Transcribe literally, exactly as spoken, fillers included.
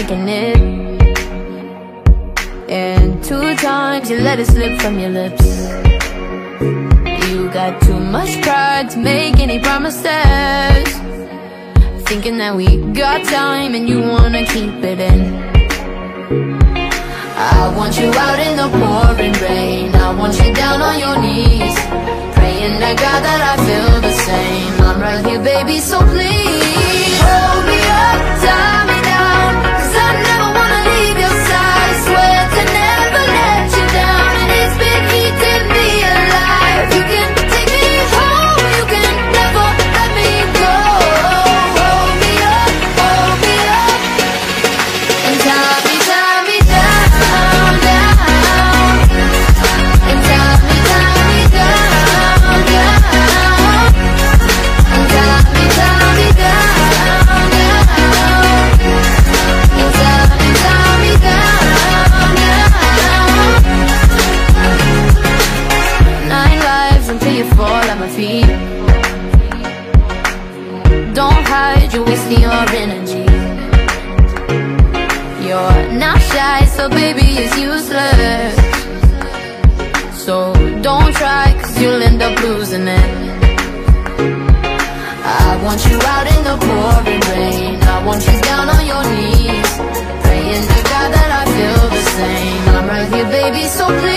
making it. And two times you let it slip from your lips. You got too much pride to make any promises, thinking that we got time and you wanna keep it in. I want you out in the pouring rain, I want you down on your knees, praying to God that I feel the same. I'm right here, baby, so please hold me up, tie me down, 'cause I never wanna leave your side. Swear to never let you down, and it's been eating me alive. You can take me home, you can never let me go. Hold me up, hold me up, and tie me, tie me down, down, and tie me, tie me down, down, and tie me, tie me down, down, and tie me, tie me down, down. Nine lives until you fall at my feet. Don't hide, you're wasting your energy. You're not shy, so baby, it's useless. So don't try, 'cause you'll end up losing it. I want you out in the pouring rain, I want you down on your knees, praying to God that I feel the same. I'm right here, baby, so please